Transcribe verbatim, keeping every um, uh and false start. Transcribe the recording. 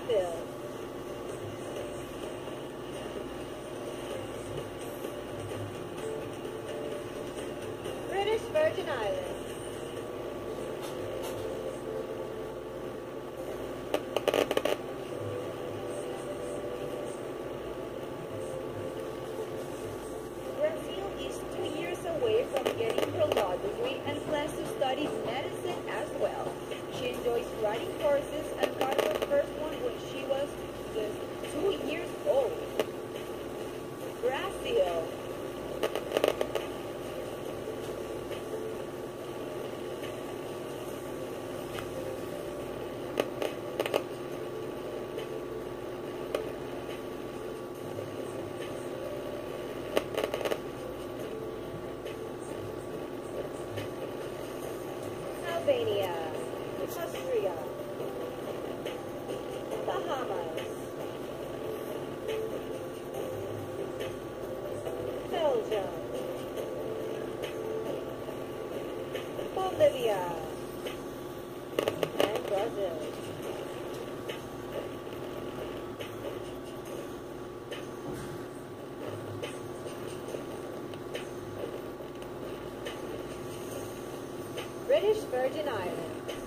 Brazil, British Virgin Islands, Brazil is two years away from getting her law degree and plans to study medicine as well. She enjoys riding horses and got her first one when she was just two years old. Brazil, Albania, Austria, Bahamas, Belgium, Bolivia, and Brazil. British Virgin Islands,